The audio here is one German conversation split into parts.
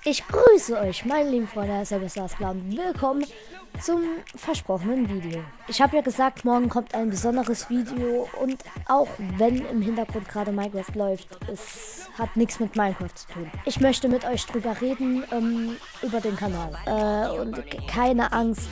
Ich grüße euch, meine lieben Freunde der Silverstar-Clan. Willkommen zum versprochenen Video. Ich habe ja gesagt, morgen kommt ein besonderes Video und auch wenn im Hintergrund gerade Minecraft läuft, es hat nichts mit Minecraft zu tun. Ich möchte mit euch drüber reden, über den Kanal. Und keine Angst,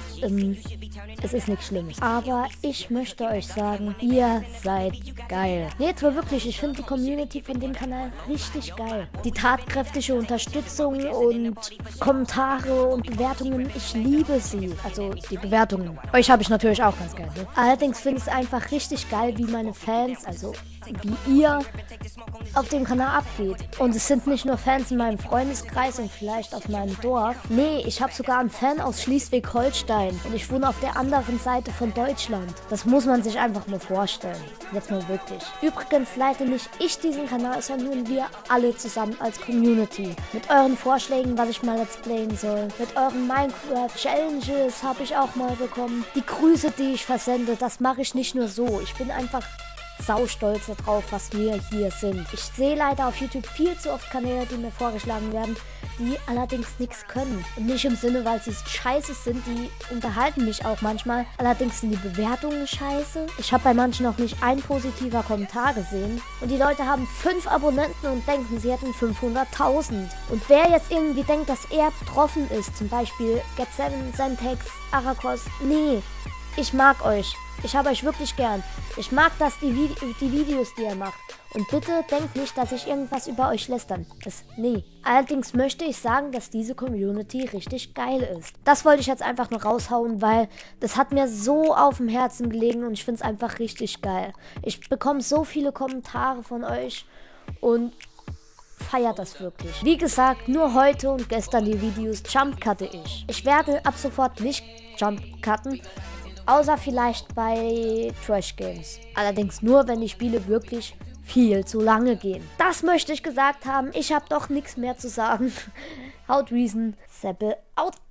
es ist nichts Schlimmes. Aber ich möchte euch sagen, ihr seid geil. Nee, jetzt mal wirklich, ich finde die Community von dem Kanal richtig geil. Die tatkräftige Unterstützung und Kommentare und Bewertungen, ich liebe sie. Also die Bewertungen. Euch habe ich natürlich auch ganz gerne. Allerdings finde ich es einfach richtig geil, wie meine Fans, also wie ihr auf dem Kanal abgeht. Und es sind nicht nur Fans in meinem Freundeskreis und vielleicht aus meinem Dorf. Nee, ich habe sogar einen Fan aus Schleswig-Holstein. Und ich wohne auf der anderen Seite von Deutschland. Das muss man sich einfach mal vorstellen. Jetzt mal wirklich. Übrigens leite nicht ich diesen Kanal, sondern wir alle zusammen als Community. Mit euren Vorschlägen, was ich mal let's playen soll. Mit euren Minecraft-Challenges habe ich auch mal bekommen. Die Grüße, die ich versende, das mache ich nicht nur so. Ich bin einfach saustolz darauf, was wir hier sind. Ich sehe leider auf YouTube viel zu oft Kanäle, die mir vorgeschlagen werden, die allerdings nichts können. Und nicht im Sinne, weil sie scheiße sind, die unterhalten mich auch manchmal. Allerdings sind die Bewertungen scheiße. Ich habe bei manchen noch nicht ein positiver Kommentar gesehen. Und die Leute haben 5 Abonnenten und denken, sie hätten 500.000. Und wer jetzt irgendwie denkt, dass er betroffen ist, zum Beispiel Get7, Sentex, Arakos, nee, ich mag euch. Ich habe euch wirklich gern. Ich mag die Videos, die ihr macht. Und bitte denkt nicht, dass ich irgendwas über euch lästern. Nee. Allerdings möchte ich sagen, dass diese Community richtig geil ist. Das wollte ich jetzt einfach nur raushauen, weil das hat mir so auf dem Herzen gelegen und ich finde es einfach richtig geil. Ich bekomme so viele Kommentare von euch und feiert das wirklich. Wie gesagt, nur heute und gestern die Videos Jump cutte ich. Ich werde ab sofort nicht Jump cutten. Außer vielleicht bei Trash Games. Allerdings nur, wenn die Spiele wirklich viel zu lange gehen. Das möchte ich gesagt haben. Ich habe doch nichts mehr zu sagen. Haut Reason, Seppel out.